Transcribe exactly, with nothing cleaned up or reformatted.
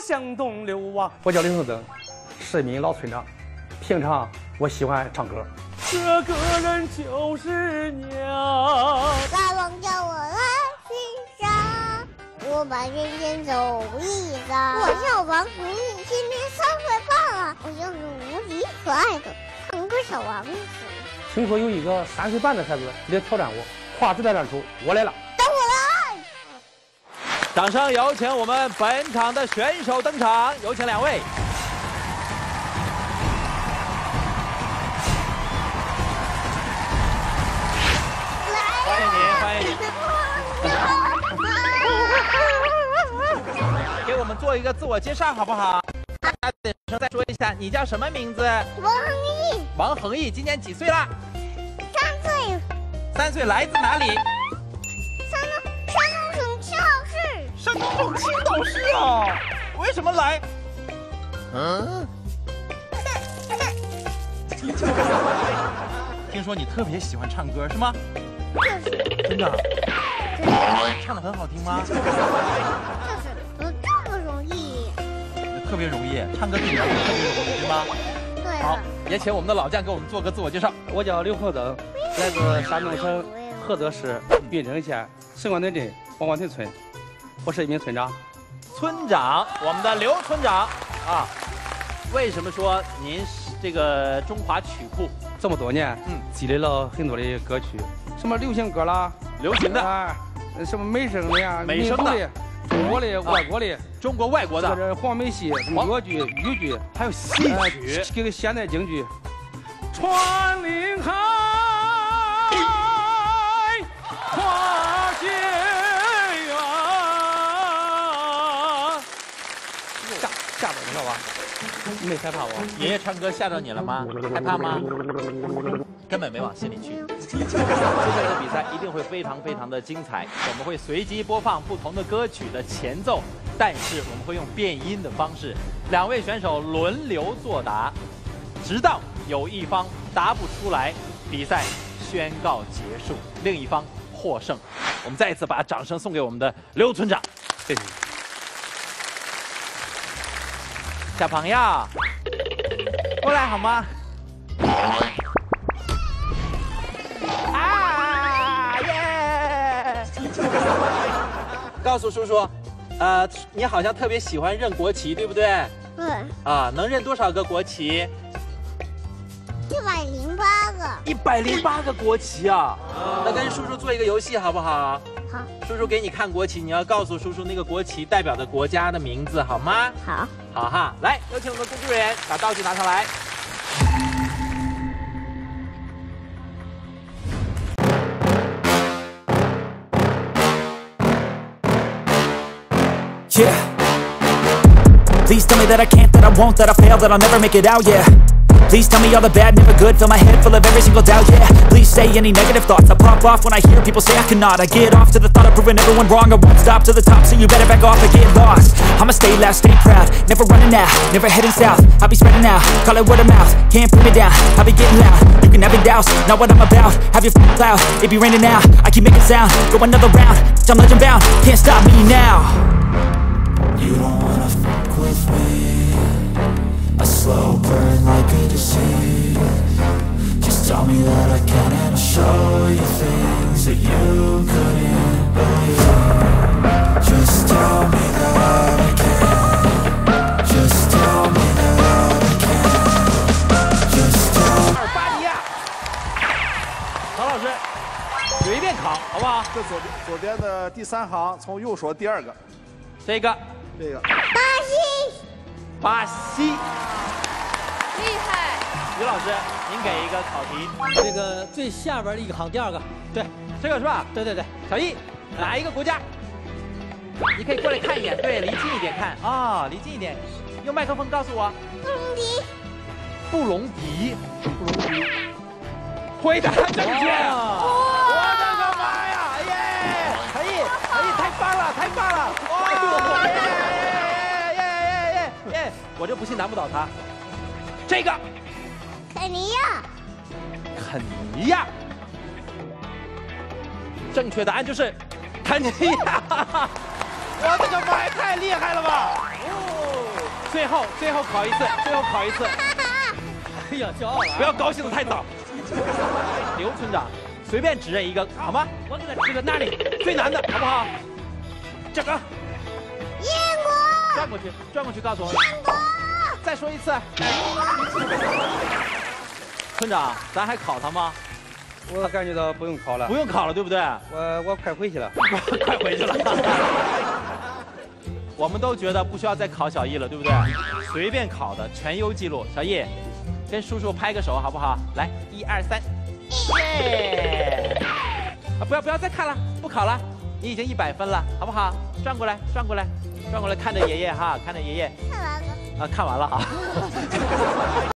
向东流啊！我叫刘胜增，是一名老村长。平常我喜欢唱歌。这个人就是娘。 大王叫我来巡山，我把人间走一遭。我叫王恒毅，今年三岁半了。我就是无敌可爱的唱歌小王子。 听说有一个三岁半的孩子来挑战我，跨时代战术，我来了。 等我来！ 掌声有请我们本场的选手登场，有请两位。欢迎您，欢迎您。给我们做一个自我介绍好不好？大点声再说一下，你叫什么名字？ 王恒毅。 王恒毅，今年几岁啦？ 三岁。 三岁，来自哪里？ 山东山东省青岛市。 山东省青岛市啊？为什么来？嗯。听说你特别喜欢唱歌是吗？真的？唱得很好听吗？ 就是，这么容易。 特别容易，唱歌对你来说特别容易，对吗？ 对。 好，也请我们的老将给我们做个自我介绍。 我叫刘恒增，来自山东省菏泽市郓城县沈关屯镇王关屯村，我是一名村长。 村长，我们的刘村长啊，为什么说您是这个中华曲库这么多年，嗯，积累了很多的歌曲，什么流行歌啦， 流行的啊，什么美声的呀， 美声的， 中国的、外国的， 中国外国的， 或者黄梅戏、越剧、豫剧， 还有戏曲， 这个现代京剧。穿林海，跨界远。吓吓着你了吧？你没害怕我？ 爷爷唱歌吓着你了吗？害怕吗？根本没往心里去。接下来的比赛一定会非常非常的精彩，我们会随机播放不同的歌曲的前奏，但是我们会用变音的方式，两位选手轮流作答，直到有一方答不出来，比赛宣告结束，另一方获胜。我们再一次把掌声送给我们的刘村长，谢谢。小朋友，过来好吗？啊耶！告诉叔叔，呃，你好像特别喜欢认国旗，对不对？ 对。 啊，能认多少个国旗？ 一百零八个。 一百零八个国旗啊！那跟叔叔做一个游戏好不好？ 好。 叔叔给你看国旗，你要告诉叔叔那个国旗代表的国家的名字，好吗？ 好。 好哈，来，有请我们的工作人员把道具拿上来。 Yeah. Please tell me that I can't, that I won't, that I fail, that I'll never make it out, yeah. Please tell me all the bad, never good, fill my head full of every single doubt, yeah. Please say any negative thoughts, I pop off when I hear people say I cannot. I get off to the thought of proving everyone wrong, I won't stop to the top, so you better back off and get lost. I'ma stay loud, stay proud, never running out, never heading south. I'll be spreading out, call it word of mouth, can't put me down, I'll be getting loud. You can have your doubts, not what I'm about, have your f***ing cloud, it be raining now. I keep making sound, go another round, I'm legend bound, can't stop me now. You don't wanna fuck with me, a slow burn like a disease. Just tell me that I can and I'll show you things that you couldn't believe. Just tell me that I can. Just tell me that I can. Just tell me. 阿尔巴尼亚，唐老师，随便考，好不好？ 这左边左边的第三行，从右说第二个， 这个， 这个。 巴西。 巴西。 厉害！ 于老师，您给一个考题。 这个最下边的一行，第二个， 对，这个是吧？ 对对对。 小易，哪一个国家？你可以过来看一眼，对，离近一点看啊、哦，离近一点，用麦克风告诉我。 布隆迪。 布隆迪。布隆迪。回答正确。我的个妈呀！耶！小易，小易，太棒了，太棒了！哇！耶耶耶耶耶！我就不信难不倒他。这个。 肯尼亚。 肯尼亚。正确答案就是肯尼亚。我的个妈呀，太厉害了吧！哦， 最后最后考一次，最后考一次。 哎呀，骄傲了！ 不要高兴的太早。刘村长，随便指认一个好吗？我给他指个那里最难的，好不好？这个。 英国。 转过去，转过去，告诉我。 英国。 再说一次。村长，咱还考他吗？ 我感觉到不用考了， 不用考了，对不对？ 我我快回去了， 快回去了。我们都觉得不需要再考小易了，对不对？随便考的全优记录。小易，跟叔叔拍个手好不好？来，一二三，耶！啊，不要不要再看了，不考了，你已经一百分了，好不好？转过来，转过来，转过来，看着爷爷哈，看着爷爷。 看完了。 啊，看完了哈。